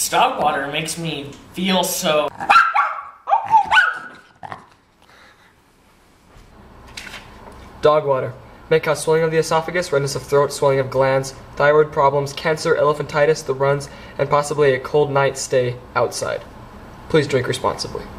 dog water makes me feel so... Dog water may cause swelling of the esophagus, redness of throat, swelling of glands, thyroid problems, cancer, elephantitis, the runs, and possibly a cold night stay outside. Please drink responsibly.